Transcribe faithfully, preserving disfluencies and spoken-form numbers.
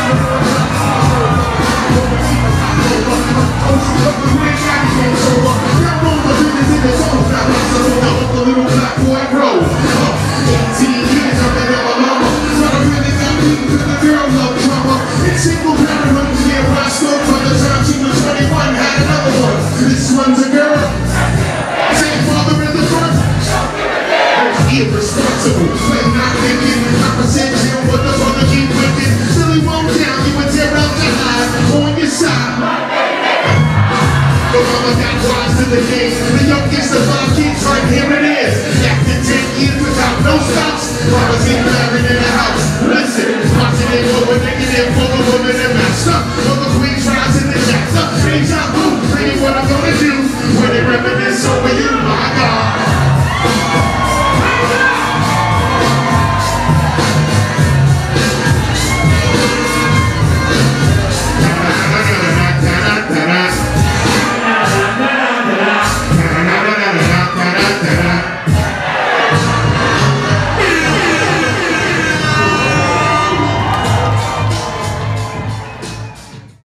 Irresponsible, play not thinking, conversation, what the fuck I keep whipping. Still he won't down, you would tear up the high on your side. But mama got wise to the game, the youngest of five kids, right here it is. After ten years without no stops, mama's getting married in the house. Listen, watching it over, negative, for the woman and master. For the queen tries in the chapter, ain't